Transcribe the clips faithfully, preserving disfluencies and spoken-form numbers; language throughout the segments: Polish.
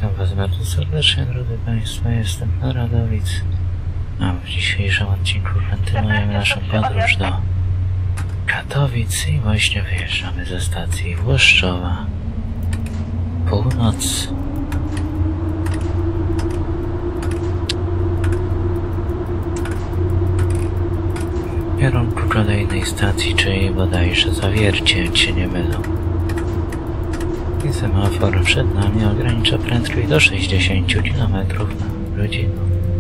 Witam Was bardzo serdecznie, drodzy Państwo, jestem Radowic, a w dzisiejszym odcinku kontynuujemy naszą podróż do Katowic i właśnie wyjeżdżamy ze stacji Włoszczowa. Północ. W kierunku kolejnej stacji, czyli bodajże Zawiercie, jak się nie mylę. I semafor przed nami ogranicza prędkość do sześćdziesięciu kilometrów na godzinę.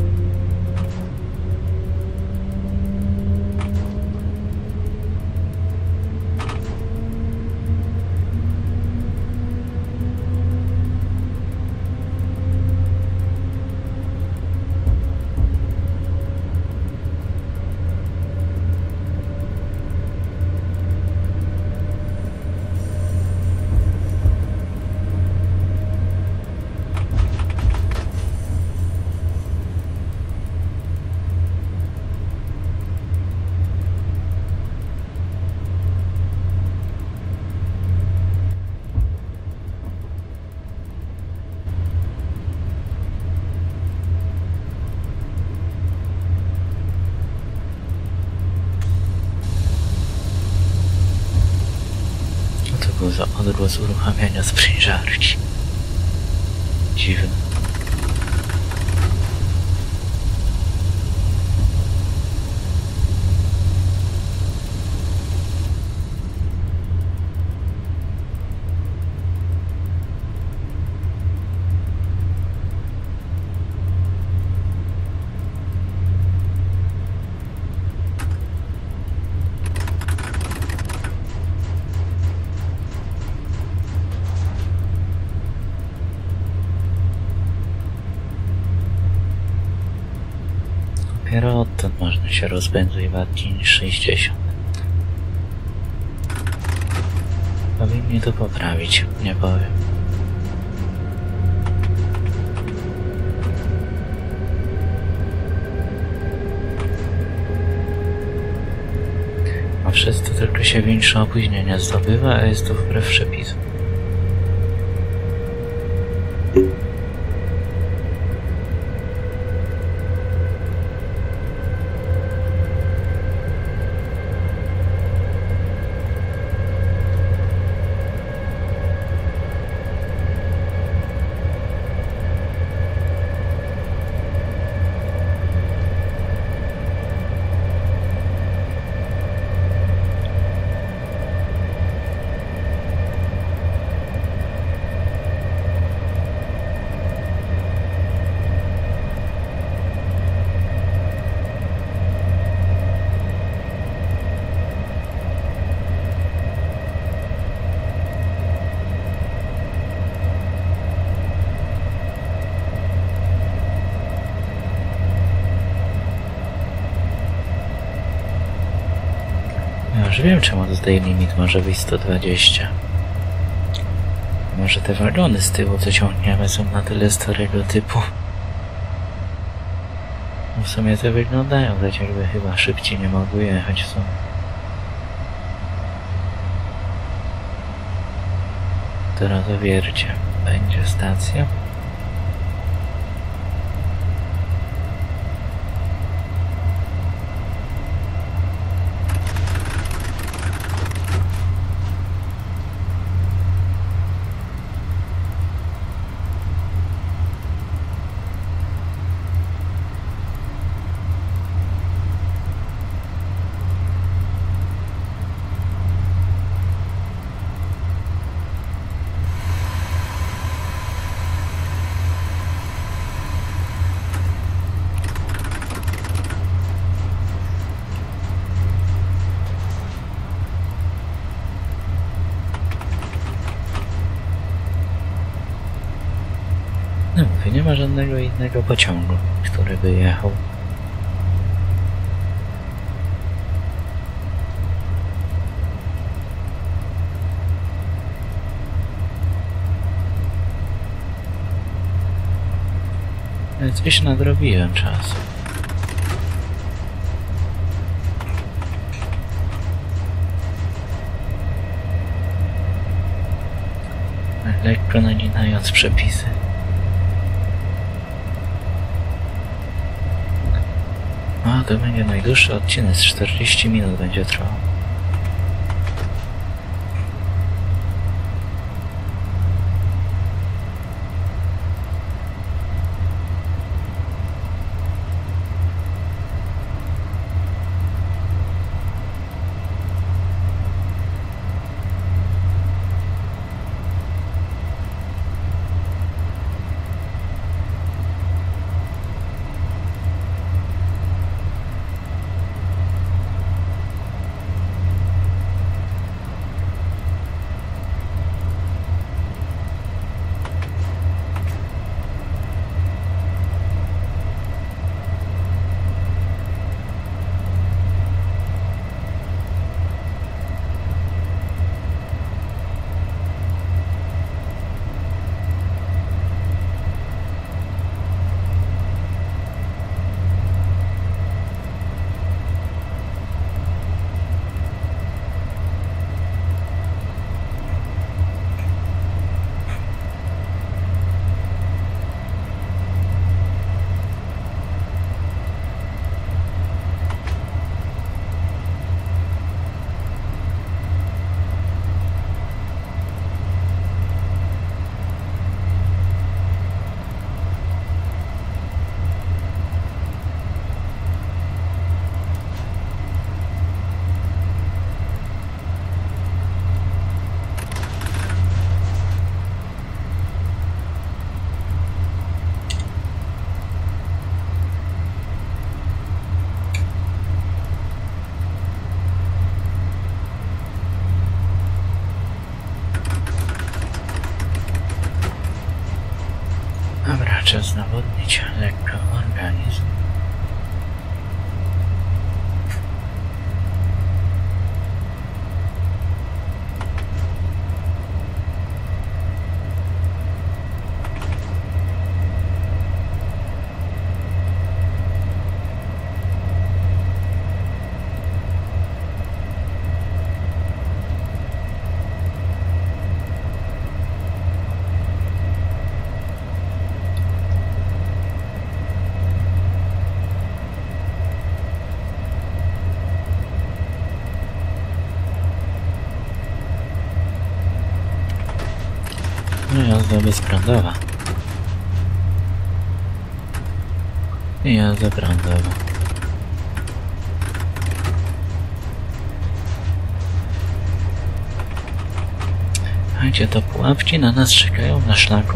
Za odgłos uruchamiania sprężarki. Dziwne. Dopiero odtąd można się rozpędzić bardziej niż sześćdziesiąt. Powinni to poprawić, nie powiem. A przez to tylko się większe opóźnienia zdobywa, a jest to wbrew przepisom. Już wiem, czemu tutaj limit może być sto dwadzieścia. Może te wagony z tyłu, co ciągniemy, są na tyle starego typu. No w sumie to wyglądają tak, jakby chyba szybciej nie mogły jechać w sumie. Teraz Zawiercie będzie stacja. No mówię, nie ma żadnego innego pociągu, który by jechał. Więc gdzieś nadrobiłem czasu. lekko naginając przepisy. A to będzie najdłuższy odcinek, z czterdzieści minut będzie trwał. Dobra, czas nawodnić lekko organizm. No jazda bezprądowa. Jazda prądowa. A gdzie to pułapki na nas czekają na szlaku?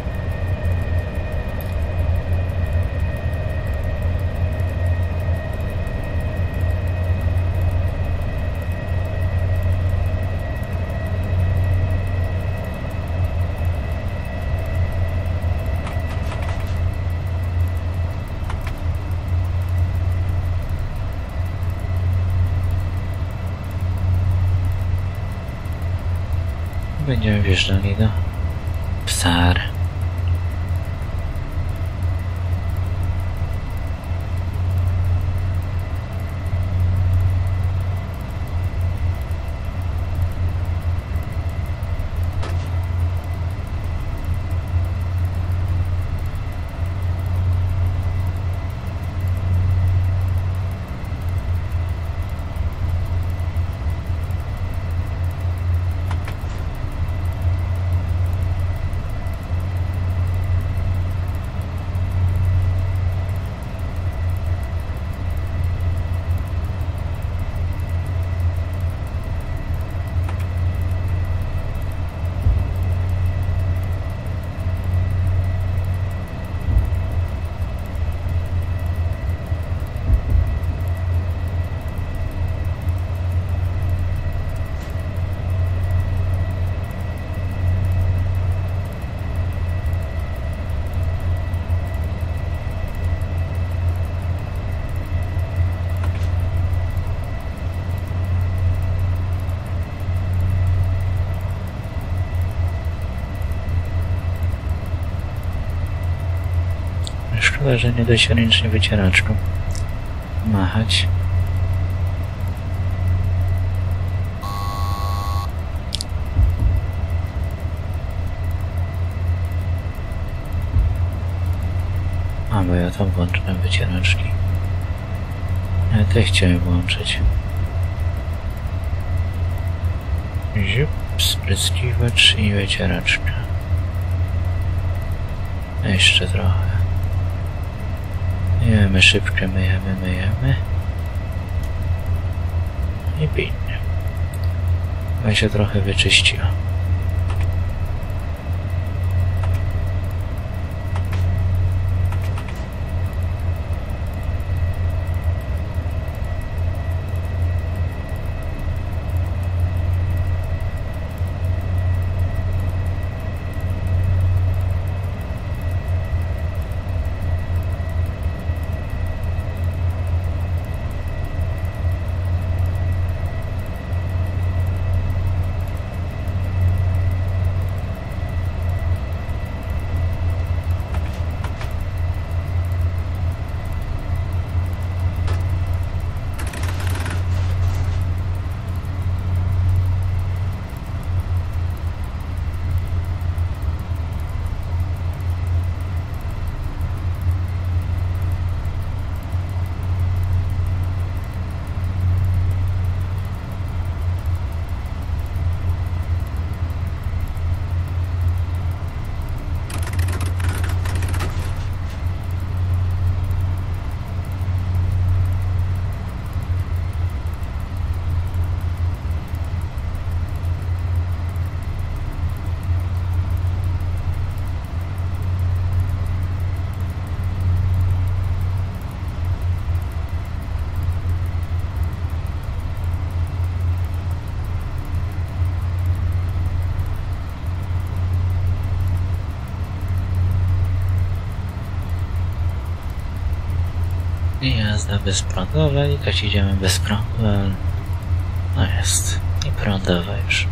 Będziemy wjeżdżali do Psar. Szkoda, że nie da się ręcznie wycieraczką machać. A, bo ja tam włączyłem wycieraczki. Ja też chciałem włączyć. Ziup, spryskiwacz i wycieraczka. Jeszcze trochę. Myjemy szybko, myjemy, myjemy. I pięknie. Chyba się trochę wyczyściła. I jazda bezprądowa i tak idziemy bez prądu, ale no jest i prądowa już.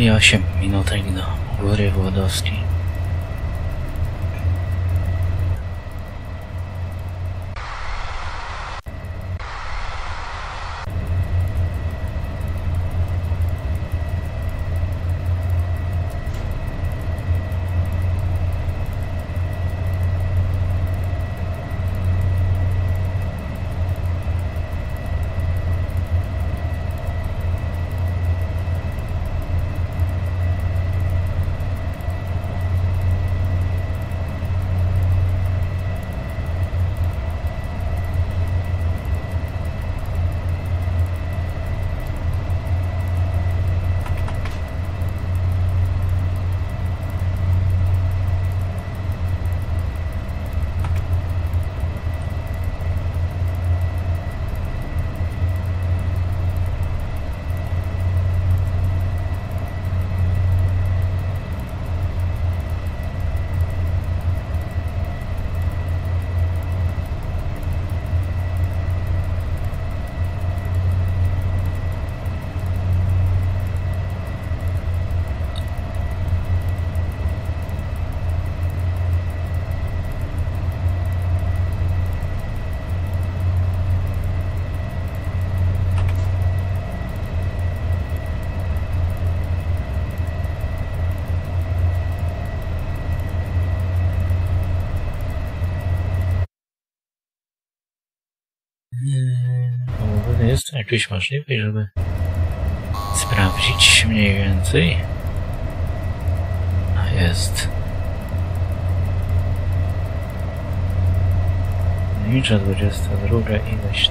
i osiem minutek do Góry Włodowskiej. Jest to jakieś możliwość, żeby sprawdzić mniej więcej? A jest. Liczę dwudziesta druga ilość.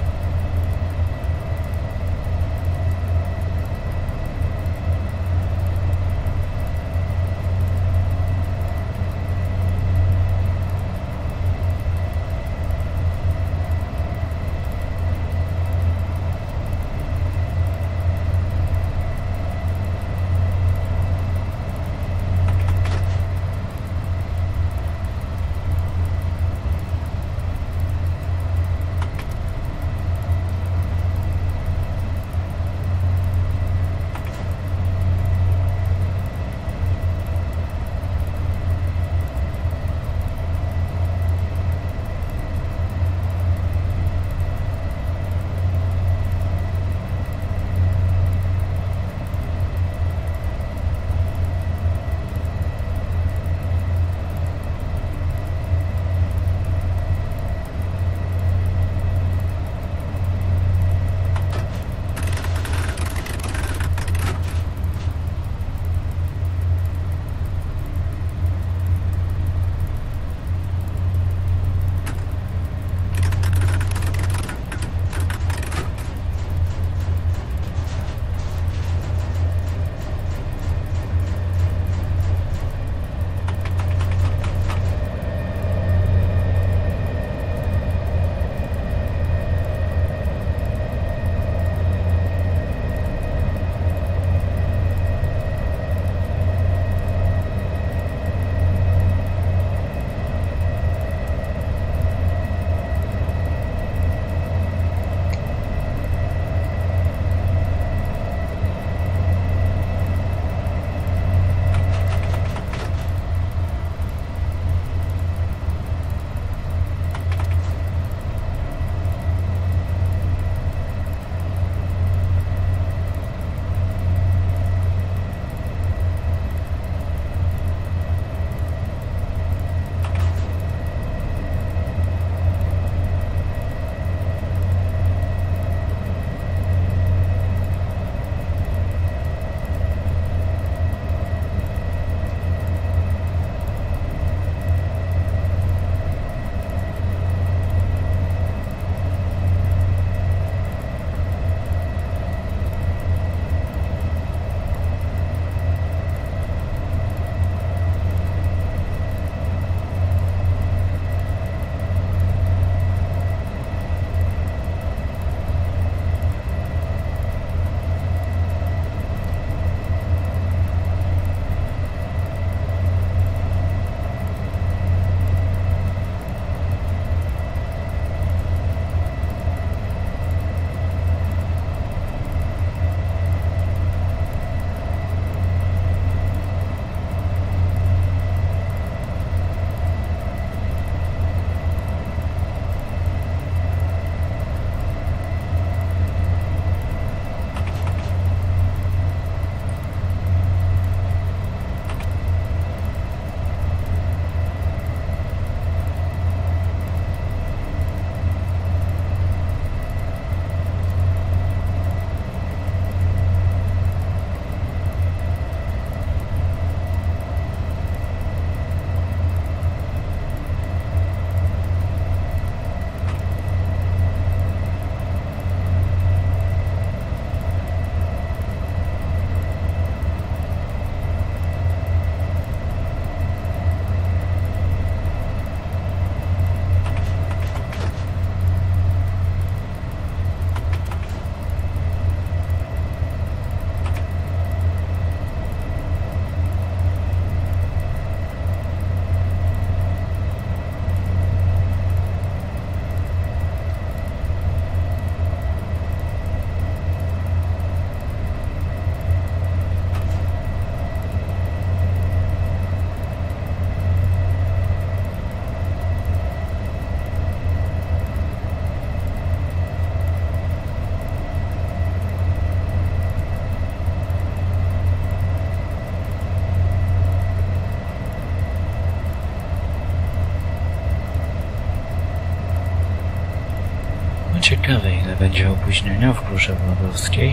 Ciekawe, ile będzie opóźnienia w Górze Władowskiej.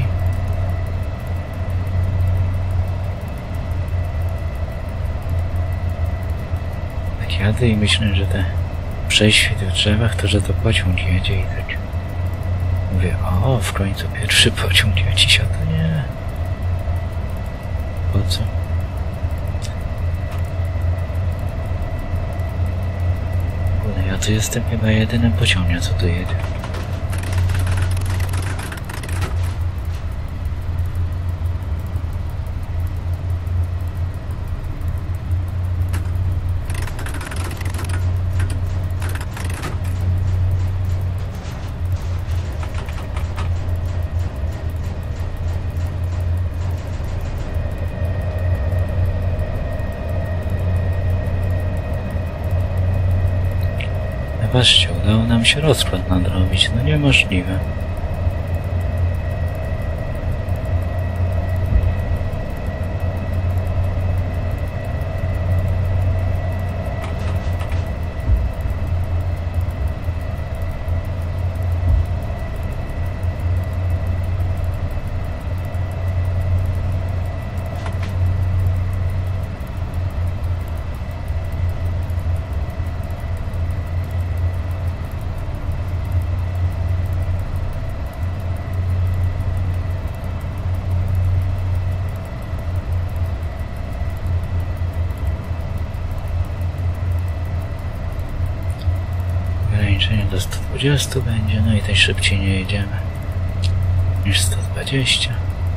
Tak jadę i myślę, że te prześwity w drzewach to, że to pociąg jedzie i tak mówię, o, w końcu pierwszy pociąg jedzie, a to nie. Po co? Ale ja tu jestem chyba jedynym pociągiem, co tu jedzie. Patrzcie, udało nam się rozkład nadrobić, no niemożliwe. Do stu dwudziestu będzie, no i też szybciej nie jedziemy niż sto dwadzieścia.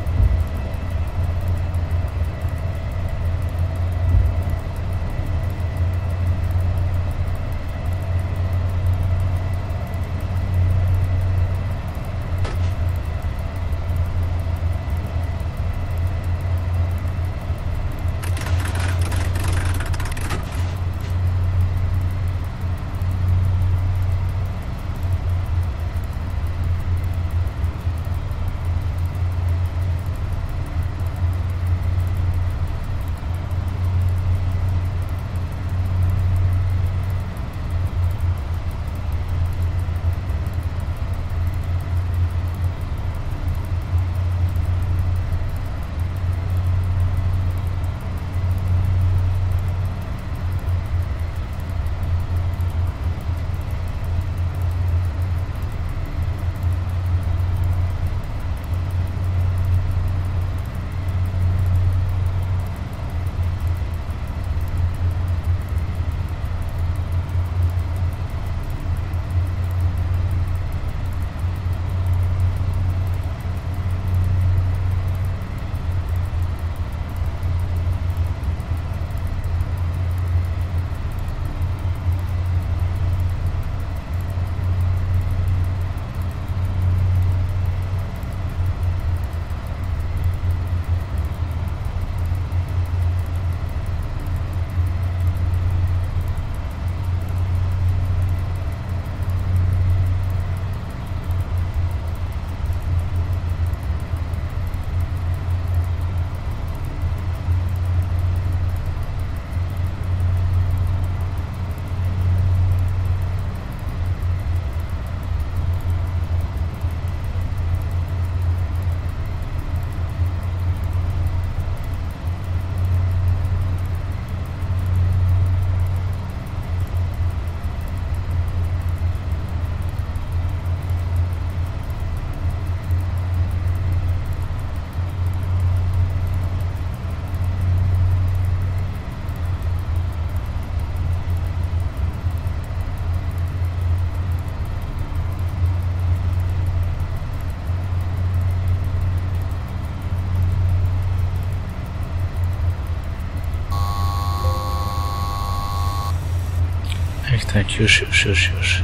Tak, już, już, już, już.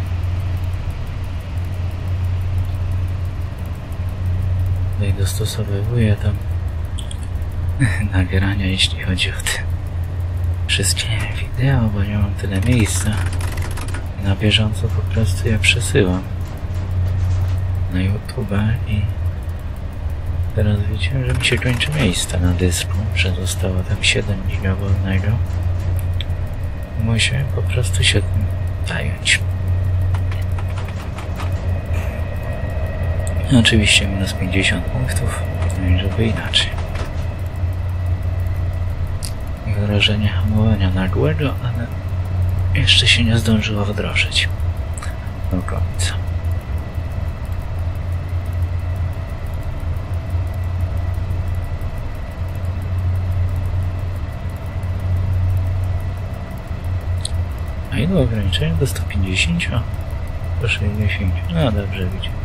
No i dostosowywuję tam nagrania, jeśli chodzi o te wszystkie wideo, bo nie mam tyle miejsca. Na bieżąco po prostu je przesyłam na YouTube'a i teraz widzicie, że mi się kończy miejsce na dysku, że zostało tam siedem giga wolnego. Muszę po prostu się tym zająć. I oczywiście minus pięćdziesiąt punktów, no i żeby inaczej. I wrażenie hamowania nagłego, ale jeszcze się nie zdążyło wdrożyć do końca. A ile ograniczenia? Do stu pięćdziesięciu? Do sześćdziesięciu. No dobrze, widzimy.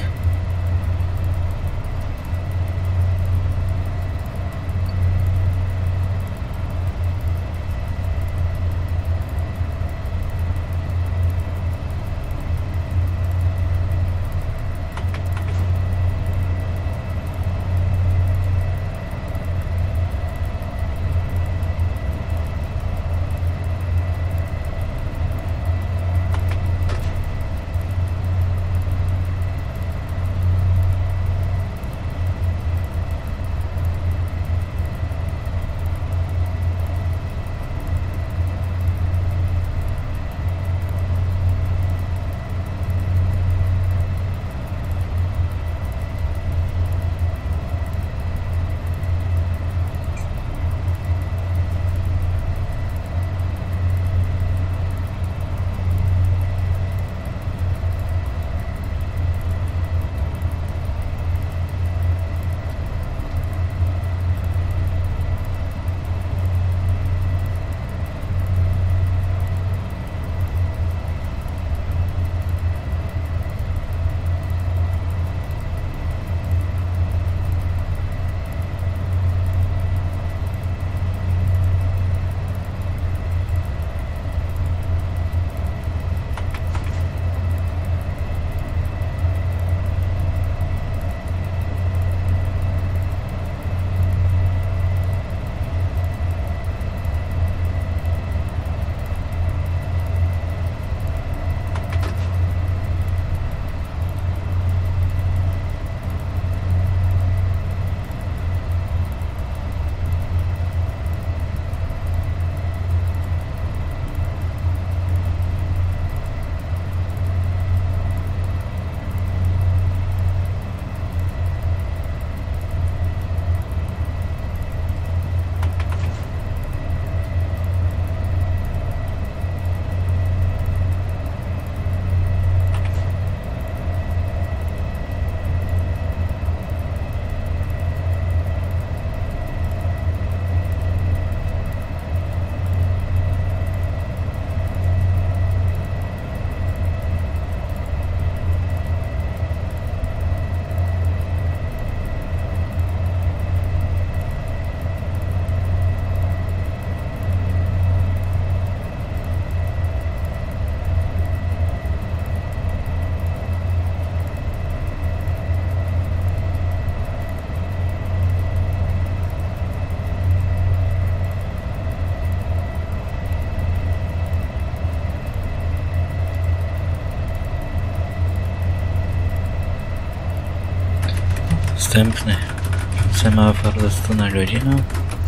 Następny semafor do stu na godzinę.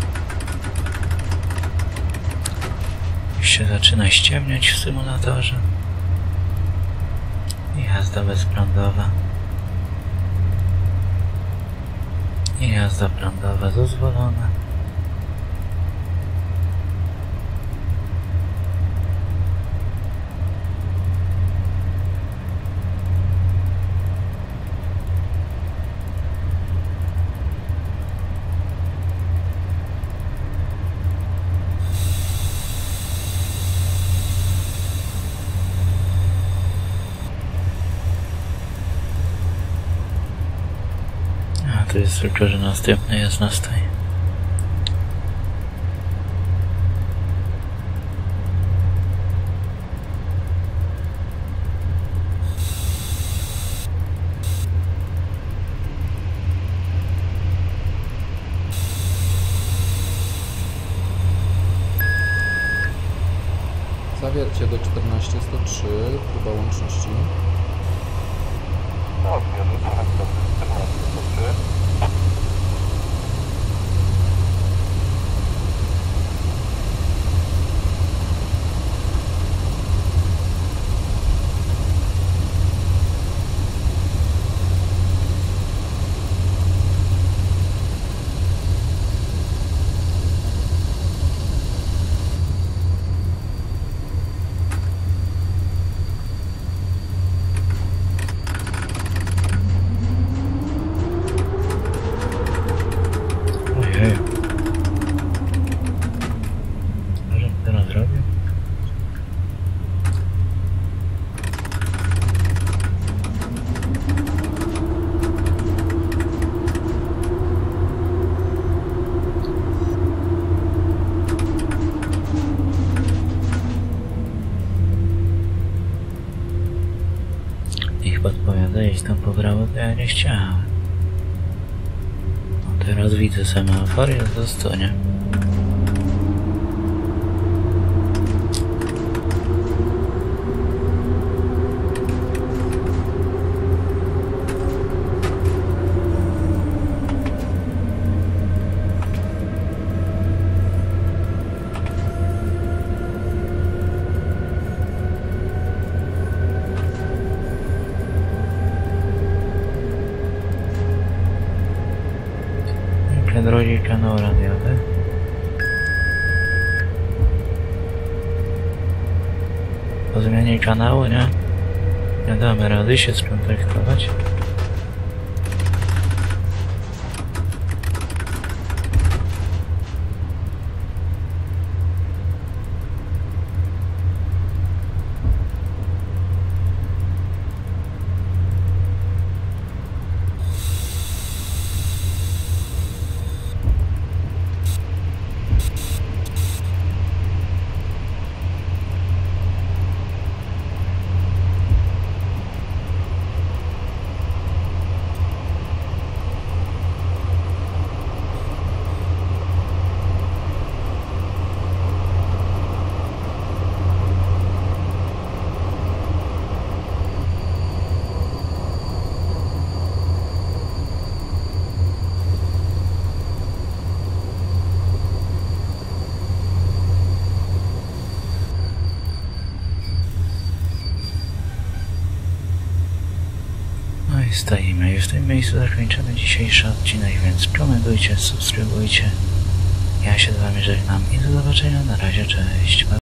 Już się zaczyna ściemniać w symulatorze. Jazda bezprądowa. I jazda prądowa dozwolona. To jest tylko, że następny jest na stoi. Zawiercie do czternaście sto trzy, próba łączności. No, odbierze czternaście sto trzy. podpowiada iść tam po prawo, to ja nie chciałem. No teraz widzę semafor, jest w zastonie. Drogi kanał radiowy. Po zmianie kanału, nie? Nie damy rady się skontaktować. No i stoimy i w tym miejscu zakończymy dzisiejszy odcinek, więc komentujcie, subskrybujcie. Ja się z wami żegnam i do zobaczenia. Na razie, cześć.